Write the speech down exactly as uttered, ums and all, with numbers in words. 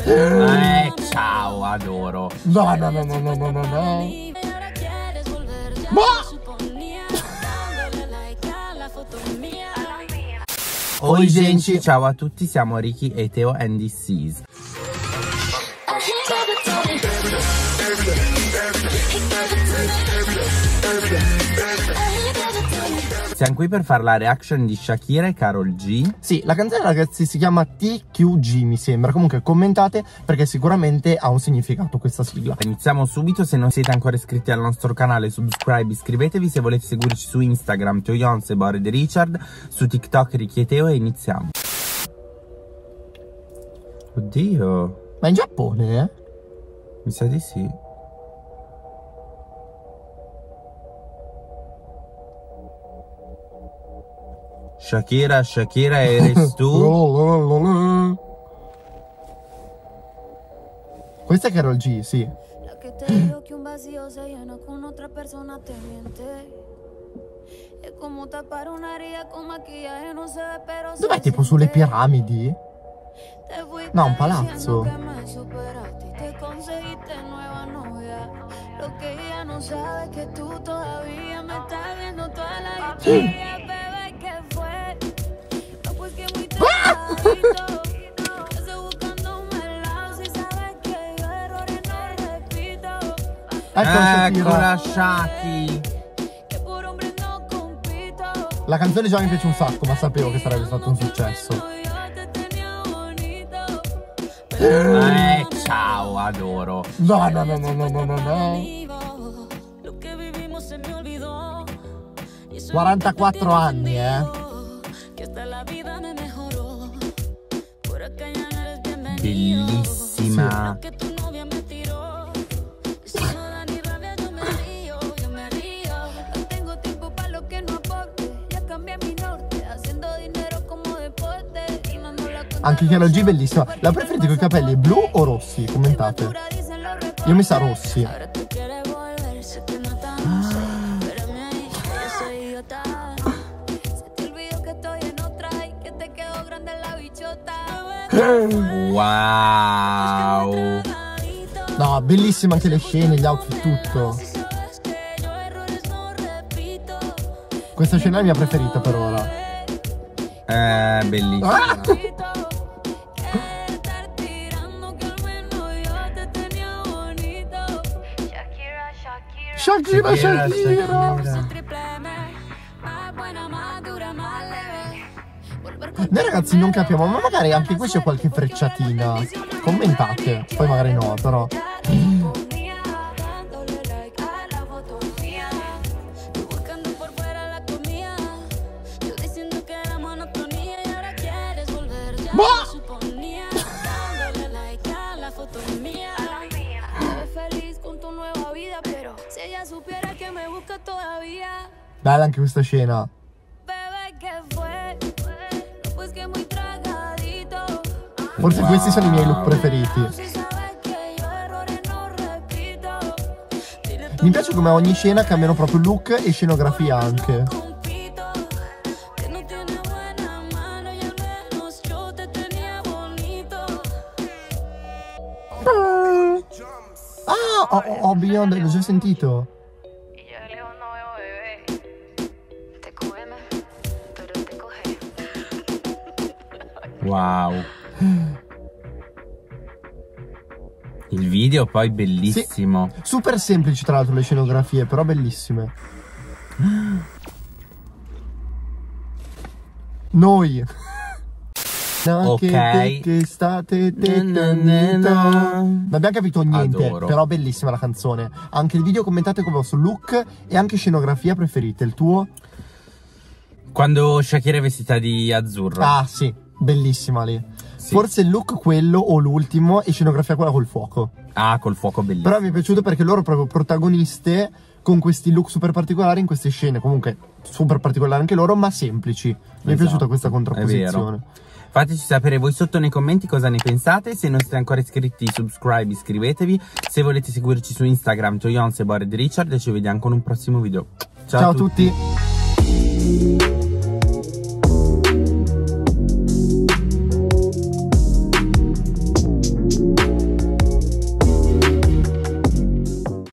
Eh, ciao, adoro. No, no, no, no, no, no, no, no. Ma... Oi gente, ciao a tutti, siamo Ricky e Teo and this is Siamo qui per fare la reaction di Shakira e Karol G. Sì, la canzone ragazzi si chiama T Q G mi sembra. Comunque commentate perché sicuramente ha un significato questa sigla. Iniziamo subito, se non siete ancora iscritti al nostro canale subscribe, iscrivetevi. Se volete seguirci su Instagram Teo Yonce e Bored Richard, su TikTok Ricky e Teo, e iniziamo. Oddio. Ma in Giappone eh? Mi sa di sì. Shakira, Shakira, eres tu? Questa è Karol G, sì. Dov'è, tipo sulle piramidi? No, un palazzo. Sì. Eccola Shaki. La canzone già mi piace un sacco, ma sapevo che sarebbe stato un successo. Eh, ciao, adoro. No, no, no, no, no, no, no, no. quarantaquattro anni, eh. Bellissima. Anche Karol G bellissima. La preferite con i capelli blu o rossi? Commentate. Io mi sa rossi. Wow. No, bellissima anche le scene, gli outfit, tutto. Questa scena è la mia preferita per ora. Eh, bellissima. Ah! Shakira, Shakira, Shakira. Noi ragazzi non capiamo, ma magari anche qui c'è qualche frecciatina. Commentate, poi magari no, però. Bella anche questa scena. Forse questi sono i miei look preferiti. Mi piace come ogni scena cambiano proprio look e scenografia anche. Ah, oh, oh, Beyond, l'ho già sentito. Wow. Il video poi bellissimo. Sì, super semplici tra l'altro le scenografie, però bellissime. Noi. No, ok. Che, che state no, no, no, no. Non abbiamo capito niente. Adoro. Però bellissima la canzone. Anche il video commentate come vostro look e anche scenografia preferite. Il tuo? Quando Shakira è vestita di azzurro. Ah sì, bellissima lì. Sì. Forse il look quello o l'ultimo e scenografia quella col fuoco. Ah, col fuoco bellissimo. Però mi è piaciuto perché loro proprio protagoniste con questi look super particolari in queste scene. Comunque super particolari anche loro, ma semplici. Mi esatto. è piaciuta questa contrapposizione. Fateci sapere voi sotto nei commenti cosa ne pensate. Se non siete ancora iscritti, subscribe, iscrivetevi. Se volete seguirci su Instagram Teo Yonce e Bored Richard, e ci vediamo con un prossimo video. Ciao, Ciao a tutti, a tutti.